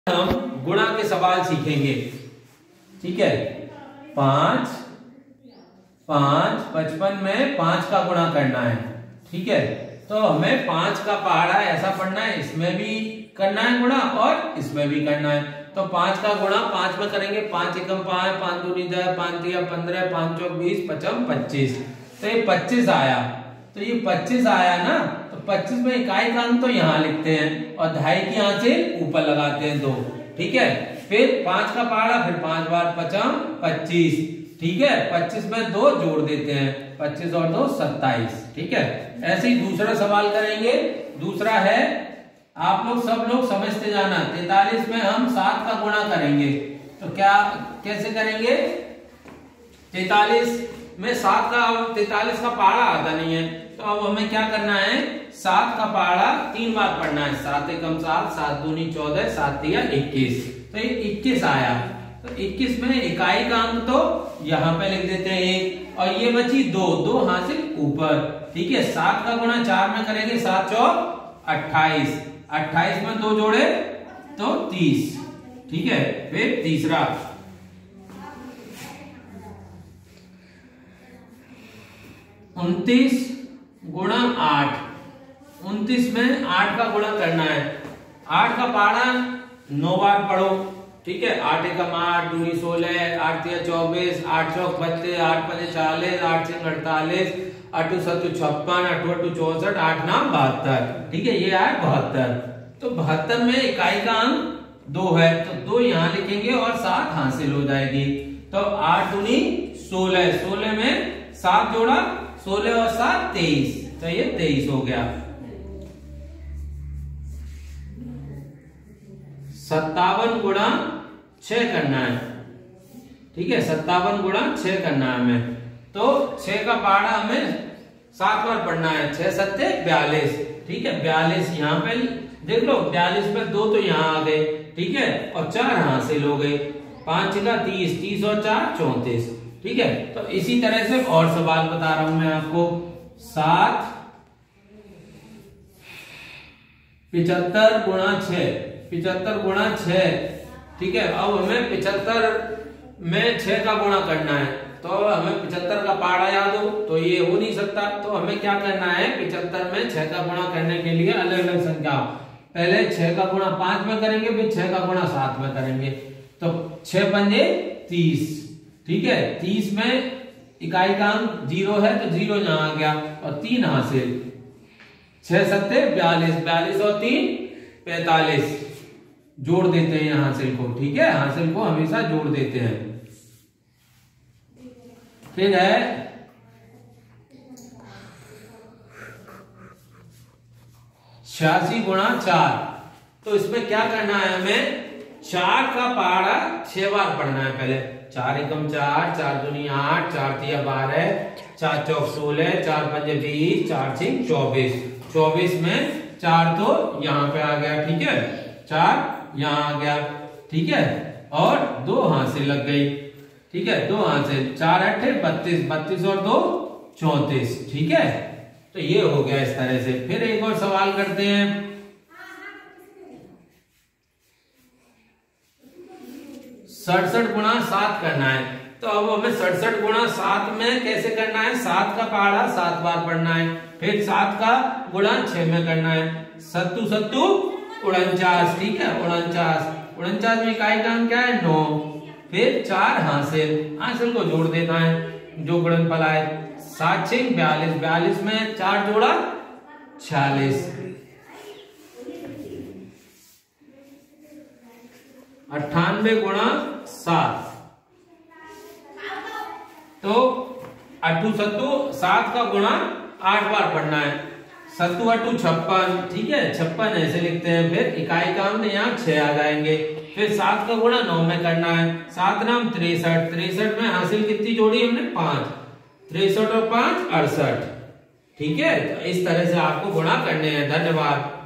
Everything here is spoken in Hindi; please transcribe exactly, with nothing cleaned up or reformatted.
हम गुणा के सवाल सीखेंगे। ठीक है, पांच पांच पचपन में पांच का गुणा करना है। ठीक है, तो हमें पांच का पहाड़ा ऐसा पढ़ना है, इसमें भी करना है गुणा और इसमें भी करना है। तो पांच का गुणा पांच में करेंगे, पांच एकम पांच, पांच दूनी दस, पांच तिया पंद्रह, पांच चौक बीस, पचम पच्चीस। तो ये पच्चीस आया, तो ये पच्चीस आया ना, तो पच्चीस में इकाई का अंक तो यहाँ लिखते हैं और ढाई की यहाँ से ऊपर लगाते हैं दो। ठीक है, फिर पांच का पहाड़ा, फिर पांच बार पचम पच्चीस। ठीक है, पच्चीस में दो जोड़ देते हैं, पच्चीस और दो सत्ताईस। ठीक है, ऐसे ही दूसरा सवाल करेंगे। दूसरा है, आप लोग सब लोग समझते जाना, तैतालीस में हम सात का गुणा करेंगे। तो क्या कैसे करेंगे? तैतालीस में सात का, तैतालीस का पहाड़ा आता नहीं है, तो अब हमें क्या करना है, सात का पहाड़ा तीन बार पढ़ना है। सात एकम सात, सात दूनी चौदह, सात तिया इक्कीस। तो ये इक्कीस आया, तो इक्कीस में इकाई का अंक तो यहाँ पे लिख देते हैं एक, और ये बची दो, दो हासिल ऊपर। ठीक है, सात का गुणा चार में करेंगे, सात चौक अट्ठाईस, अट्ठाईस में दो जोड़े तो तीस। ठीक है, फिर तीसरा, उनतीस गुणा आठ, उनतीस में आठ का गुणा करना है। आठ का पहाड़ा नौ बार पढ़ो। ठीक है, आठ एकम आठ, दूनी सोलह, आठ तिया चौबीस, आठ चौक बत्तीस, आठ पंजे चालीस, आठ छह अड़तालीस, अठू सत्तू छप्पन, अठू अठू चौसठ, आठ नाम बहत्तर। ठीक है, ये आया बहत्तर। तो बहत्तर में इकाई का अंक दो है, तो दो यहाँ लिखेंगे और सात हासिल हो जाएगी। तो आठ दूनी सोलह, सोलह में सात जोड़ा, सोलह और सात तेईस, तो ये तेईस हो गया। सत्तावन गुणा छह करना है। ठीक है, सत्तावन गुणा छह करना है हमें। तो छह का पहाड़ा हमें सात बार पढ़ना है, छह सत्ते बयालीस। ठीक है, बयालीस यहाँ पे देख लो, बयालीस में दो तो यहाँ आ गए। ठीक है, और चार हासिल हो गए, पांच का तीस, तीस और चार चौतीस। ठीक है, तो इसी तरह से और सवाल बता रहा हूं मैं आपको। सात पिछहत्तर गुणा छह, पिछहत्तर गुणा छह। ठीक है, अब हमें पिछहत्तर में छह का गुणा करना है, तो हमें पिछहत्तर का पहाड़ा याद हो तो ये हो नहीं सकता। तो हमें क्या करना है, पिछहत्तर में छह का गुणा करने के लिए अलग अलग संख्या, पहले छह का गुणा पांच में करेंगे, फिर छह का गुणा सात में करेंगे। तो छह पंजे तीस। ठीक है, तीस में इकाई का अंक जीरो है, तो जीरो यहाँ आ गया और तीन हासिल, छह सत्ते बयालीस, बयालीस और तीन पैतालीस, जोड़ देते हैं यहाँ हासिल को। ठीक है, हासिल को हमेशा जोड़ देते हैं। फिर है छियासी गुणा चार, तो इसमें क्या करना है, हमें चार का पहाड़ा छह बार पढ़ना है। पहले चार एकम चार, चार दूनी आठ, चार तिया बारह, चार चौक सोलह, चार पंजे बीस, चार छह चौबीस। चौबीस में चार तो यहाँ पे आ गया। ठीक है, चार यहाँ आ गया। ठीक है, और दो हासिल लग गई। ठीक है, दो हासिल, चार अट्ठे बत्तीस, बत्तीस और दो चौतीस। ठीक है, तो ये हो गया इस तरह से। फिर एक और सवाल करते हैं। सड़सठ गुणा सात करना है, तो अब हमें सड़सठ गुणा सात में कैसे करना है, सात का पहाड़ा सात बार पढ़ना है, फिर सात का गुणा छह में करना है। सत्तू सत्तू उनचास। ठीक है, उनचास, उनचास में इकाई का अंक क्या है, नौ, फिर चार हासिल, हासिल को जोड़ देना है, जो गुणनफल आए। सात छह बयालीस, बयालीस में चार जोड़ा छियालीस, अट्ठानवे गुणा सात, तो अट्ठू सत्तू सात का गुणा आठ बार पढ़ना है, सत्तू अट्ठू छप्पन। ठीक है, छप्पन ऐसे लिखते हैं, फिर इकाई का अंक यहाँ छह आ जाएंगे। फिर सात का गुणा नौ में करना है, सात नाम तिरसठ, तिरसठ में हासिल कितनी जोड़ी हमने, पांच, तिरसठ और पांच अड़सठ। ठीक है, तो इस तरह से आपको गुणा करने हैं। धन्यवाद।